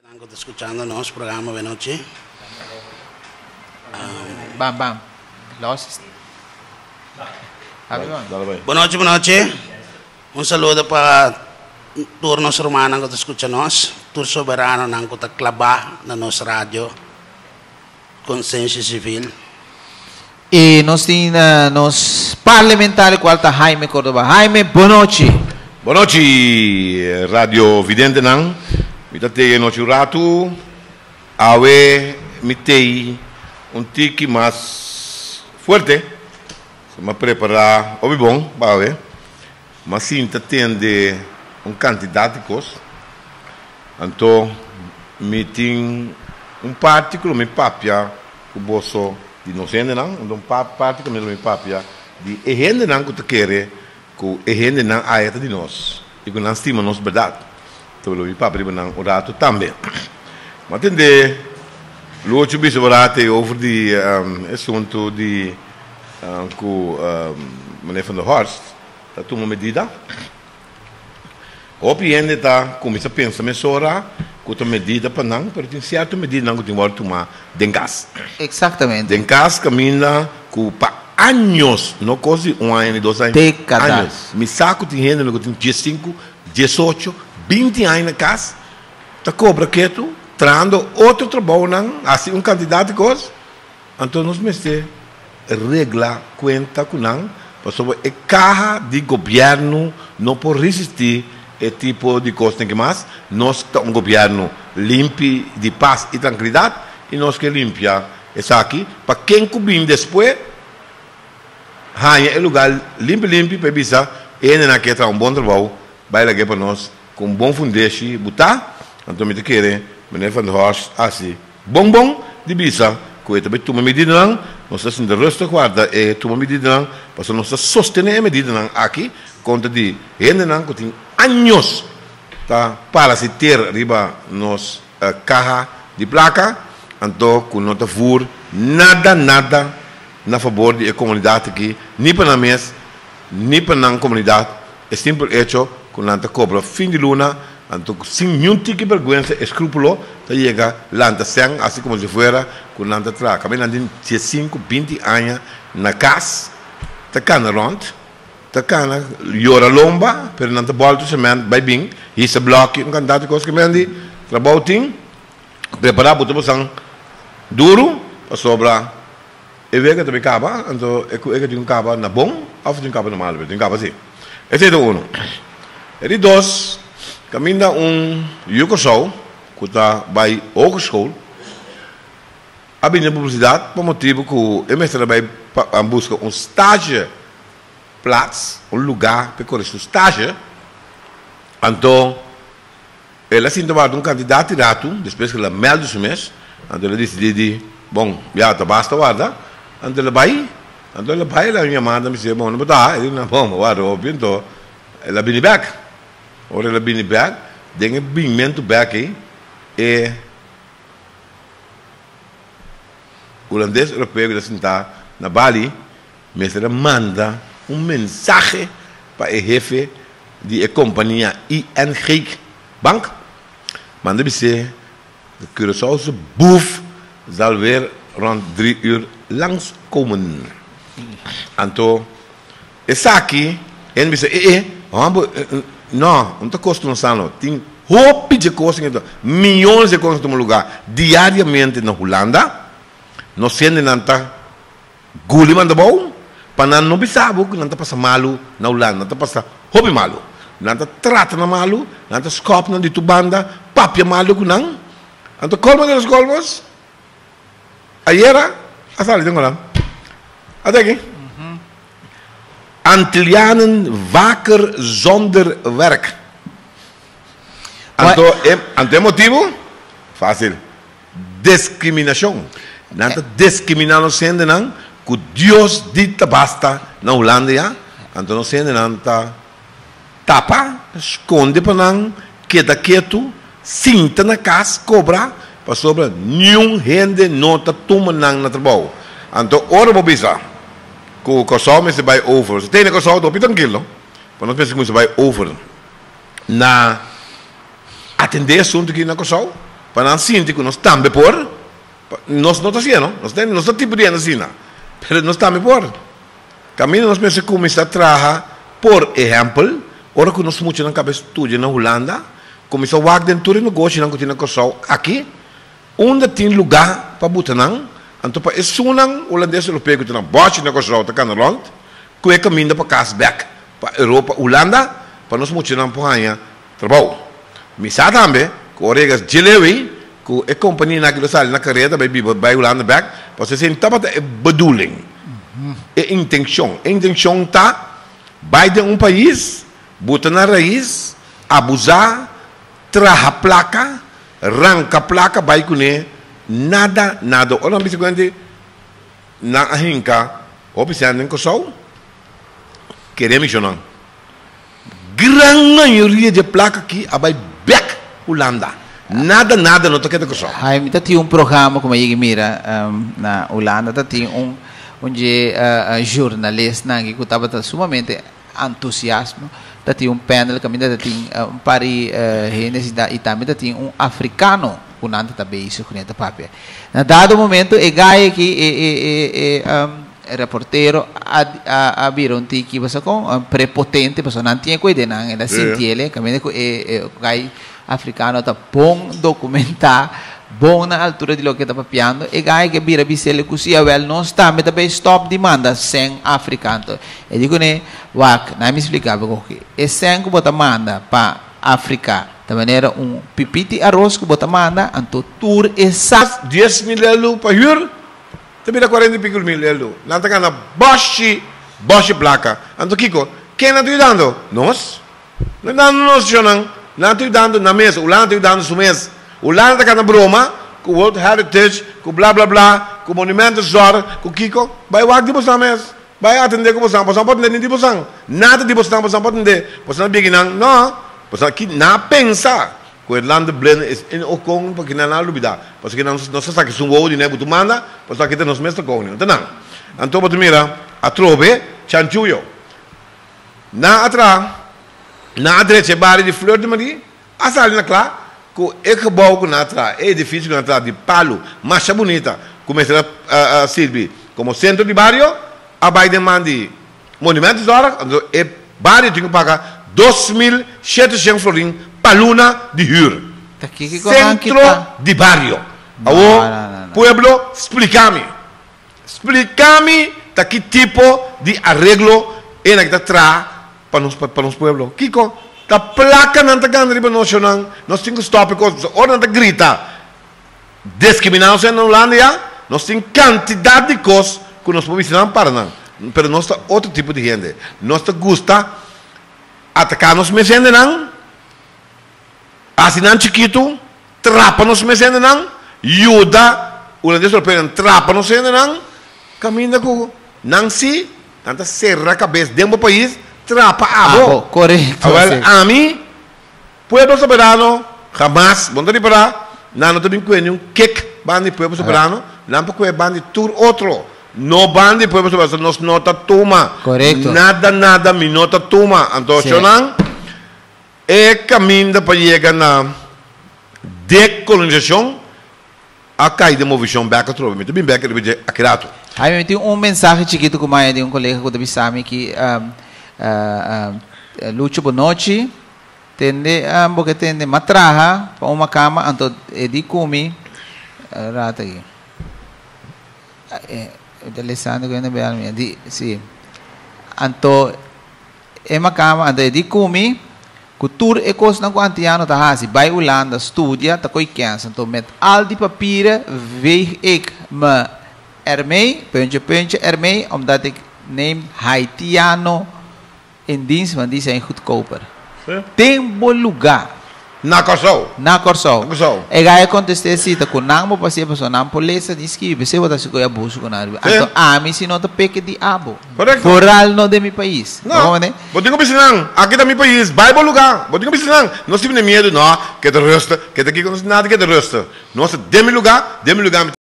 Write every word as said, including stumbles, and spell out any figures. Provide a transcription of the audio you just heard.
Están escuchando nuestro programa de noche. Um, bam, bam. Lost. Boa noite, boa noite. Um saludo para turnos romanos que escutam nós, tur soberano nang que clabar na nossa rádio Consciência Civil. E nós temos uh, nos parlamentares quarta Jaime Córdoba. Jaime, boa noite. Boa noite, Radio Vidente nang. Mitate noite rato, awe mitei um tique mais forte. Se me preparar, ouvi bom, bawe. Mas sim, tende um candidato de coisa. Então, me tem um particular, me papia, o bolso de inocente não, então particular, me papia de errende não que tu queres, que errende não a eta de nós e que não estima nós verdade. Então, me papia não o rato também. Mas tende, o outro bicho barato over de assunto de que meneer Van der Horst, dat uma medida. Opinião está começa a pensar mesora com a medida para não, para tem certa medida não que tem que tomar dengas. Exatamente. Dengas caminha com para anos, não coisa um ano, dois anos. Décadas. Me saco tem gente que tem dezenove, dezoito, vinte anos na casa, tá cobra quieto, trando outro trabalho não, assim um candidato de coisa. Então nós mestre regla conta com não, sobre a carga de governo não pode resistir esse tipo de coisa que mais nós temos um governo limpo de paz e tranquilidade e nós que limpia isso aqui para quem cobrir depois é um lugar limpo limpo para bisa ele não quer um bom trabalho vai lá para nós com um bom fundeixe botar então me te querer meneer Van der Horst assim bom bom de bisa que também toma medida não nós estamos de rustig guarda e toma medida não para nós sostener a medida não aqui conta de ele não que tem anos tá para se ter riba nos uh, carro de placa então com nota for nada nada na favor da comunidade aqui nem para a mesa nem para a comunidade é simples hecho com nota cobra fim de luna então sem nenhum tipo de vergonha escrúpulo tá chega lanta sem assim como se fuera com nota tra cabelo tem dezenove, vinte anos na casa tá cana rond tá cana llora lomba per não tá volta semente vai bem isso bloque um candidato coisa que me andi trabalho tem preparar para você duro para sobrar e vega também caba então é que é que tem um caba na bom ou tem um caba na mal tem um caba assim esse é o um e dois caminha um Yucosol que está vai hogeschool abrindo publicidade por motivo que o mestre vai buscar um estágio plaats, um lugar para correr estágio. Então, ela se tomar um candidato irato, depois que ela melda o mês, então ela decide, bom, já está basta guarda, então ela vai, então ela vai, ela me manda, me diz, bom, não está, ele não bom, guarda, óbvio, então ela vem back, ora ela vem back, tem um bimento back aí, e o holandês europeu que está na Bali, mas ela manda um mensagem para o chefe da companhia I N G Bank. Manda dizer que o Curaçao's boef zal weer rond drie uur langskomen. Então, esse aqui, ele me disse, eh, eh, não, não está custando não, tem roupa de coisas, milhões de coisas no lugar, diariamente na Holanda, nós sendo não está guliman da bom, para não bisabo que não está passando malu na Holanda, não está passando hobby malu, não está trata na malu, não está scop na dito banda, papia malu que não, então colma dos colmos, aí era, asal itu ngolam, ada aqui, Antillianen wakker zonder werk, então é motivo fácil, discriminação, não está discriminando sendo não que Deus dita basta na Holanda já, então nós sendo não tá tapa, esconde para não queda quieto, cinta na casa, cobra, para sobra nenhum gente não tá tomando na trabalho. Então ora vou bisa, que o casal me se vai over, se tem o casal tô tranquilo, para nós pensamos que se vai over na atender assunto aqui na casal, para nós sentir que nós estamos por, nós não estamos haciendo, nós não estamos tipo de assim, mas nós estamos por. Caminho nós pensamos começar a trabalhar, por exemplo, ora que nós muito na cabeça estúdio na Holanda, começou a work dentro do negócio na cotina coçou aqui, onde tem lugar para botar não, então para esse sunang holandês europeu que tem na bote na coçou, tá canalont, que é caminho para Kasbek, para Europa, Holanda, para nós muito na porranha trabalho. Misa também, que oregas Gilewi, que é companhia naquilo sal na carreira, vai vai Holanda back, para você sentar para é bedoeling. É intenção. A intenção está, vai de um país, botar na raiz, abusar, traha placa, arranca placa, vai com ele, nada, nada. Olha, basicamente, na ahinka, observando em Kosovo, queremos isso não. Grande maioria de placa aqui, vai back Holanda. Nada, nada, não toca de Kosovo. Aí, me tem um programa, como eu mira, um, na Holanda, tem um onde uh, uh, jornalista que estava sumamente entusiasmo, tinha um panel que ainda tinha um pari uh, e também tinha um africano que não também isso com esse papel. Na dado momento, o gai que é é é reporteiro a a viram que você com um prepotente, porque não tinha coisa não, era sentiele, que ainda é o gai africano tá bom documentar bom na altura de lo que está papiando e gai que vira bisele cusia well não está me também stop demanda sem africano e digo ne wak na me explicava que é sem que bota manda para África de maneira um pipiti arroz que bota manda anto tour exato dez mil euros para huur também dá quarenta mil euros não está ganhando boshi boshi placa anto Kiko quem não está dando nós não está dando nós não não está dando na mesa o lá está dando su mesa o lá está na broma, com o World Heritage, com blá blá blá, com o Monumento Zor, com o Kiko, vai o que você mesmo, vai atender com você, você pode entender de você, nada de você, você pode entender, você não biga não, você aqui não pensa, que o Irlanda blend é o com, porque não há dúvida, porque não não se sabe que são o dinheiro que tu manda, porque aqui tem os mesmos com, então não, então você mira, a trove, chanchuyo, na atrás, na direita, barra de flor de maria, a salina clara. Com é que bom que na trás, é edifício que na trás de palo, marcha bonita, começa a, a servir como centro de bairro, a vai demandar monumentos agora, é bairro tem que pagar dois mil setecentos florins para luna de huur. Centro de bairro. O pueblo, explica-me, explica-me de que tipo de arreglo é na que está para os para os pueblos. Kiko a placa não está ganhando riba nacional, nós temos que stop coisas, ou não está grita, discriminação na Holanda, nós temos quantidade de coisas que nós podemos ensinar para não, mas nós temos outro tipo de gente, nós gosta atacar nos mesentes não, assinar chiquito, trapa nos mesentes não, ajuda, o holandês europeu trapa nos mesentes não, caminha com Nancy, tanta serra a cabeça dentro do país, trapa abo, correto. Well, a mim, pueblo soberano, jamás, bom de para, não também conheço um kick bande pueblo soberano, não porque bande tur outro, no bande pueblo soberano, nós nota toma, correto. Nada nada me nota toma, então não, é caminho para chegar na decolonização, a cair de movição back a trove, muito bem back de aquirato. Aí eu tenho um mensagem chiquito com mais de um colega que eu disse a mim que Uh, uh, Lucho Bonochi tende a um, porque tende matraha para uma cama anto edi kumi rata aqui eh Alessandro que ainda bem di sim anto é uma cama anto edi kumi cultura e coisa não quantiano tá hasi vai Holanda studia tá coi cansa anto met al die papieren weeg ik me ermee puntje puntje ermee omdat ik neem Haitiano in dienst, want die zijn goedkoper. Sim. Tem bom lugar. Na Kosovo. Na Kosovo. Na Kosovo. E gaya conteste sita kung nang mo pasya pa so nang polesa di ski bese wala si kuya abuso ko na. Anto ami sino to peke di abo. Correcto. Foral no de mi país. No. Botin ko bisinang. Aqui da mi país. Vai bom lugar. Botin ko bisinang. Nós tivemos medo, não, que de resta, que daqui com nada que de resta. Nós de mi lugar, de mi lugar